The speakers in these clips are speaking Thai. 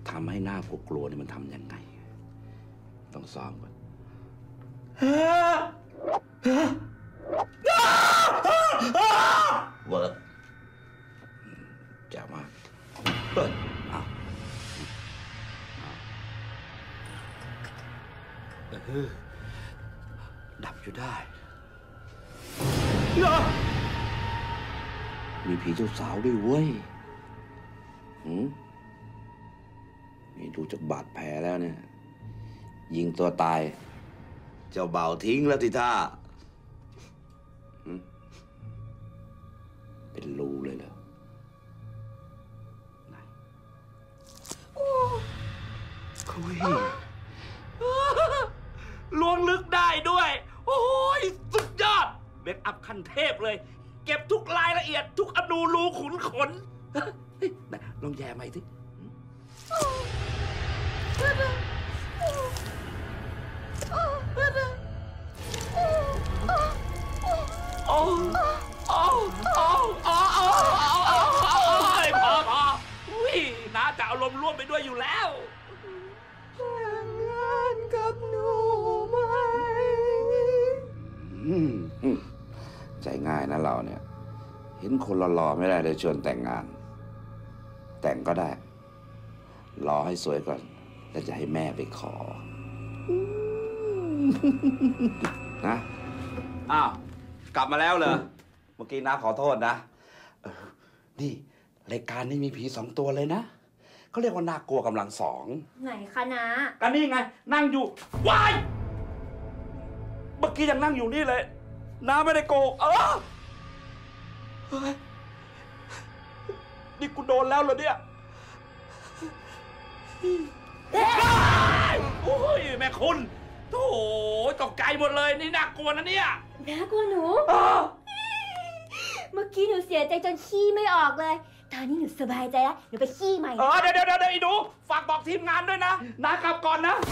ทำให้หน้ากลัวนี่มันทำยังไงต้องซ้อมก่อนเวิร์กแจ๋วมากเปิดดับอยู่ได้มีผีเจ้าสาวด้วยเว้ยนี่ดูจากบาดแผลแล้วเนี่ยยิงตัวตายเจ้าเบ่าวทิ้งแล้วทีท่าเป็นรูเลยเหรอไหนคุยล้วงลึกได้ด้วยโอ้ยสุดยอดเมคอัพขั้นเทพเลยเก็บทุกรายละเอียดทุกอนูรูขุนขนไหนลองแย่ใหม่สิพออุ้ยน้าจะอารมณ์ร่วมไปด้วยอยู่แล้วแต่งงานกับหนูไหมใจง่ายนะเราเนี่ยเห็นคนหล่อๆไม่ได้เลยชวนแต่งงานแต่งก็ได้รอให้สวยก่อนแล้วจะให้แม่ไปขอนะอ้าวกลับมาแล้วเหรอเมื่อกี้น้าขอโทษนะนี่รายการนี้มีผี2 ตัวเลยนะเขาเรียกว่าน่ากลัวกำลัง2 ไหนคะน้ากันนี่ไงนั่งอยู่ว้ายเมื่อกี้ยังนั่งอยู่นี่เลยน้าไม่ได้โกหกนี่กูโดนแล้วเหรอเนี่ยโอ้ยแม่คุณโถ่ตกใจหมดเลยนี่น่ากลัวนะเนี่ยน่ากลัวหนูเมื่อกี้หนูเสียใจจนขี้ไม่ออกเลยตอนนี้หนูสบายใจแล้วหนูไปขี้ใหม่เดี๋ยวอีหนูฝากบอกทีมงานด้วยนะน้ากลับก่อนนะ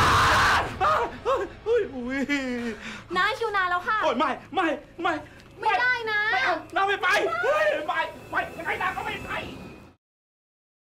น้าชิวนาแล้วค่ะโอ้ยไม่ได้นะไม่เอาน้าไม่ไปไม่ให้น้าก็ไม่ไป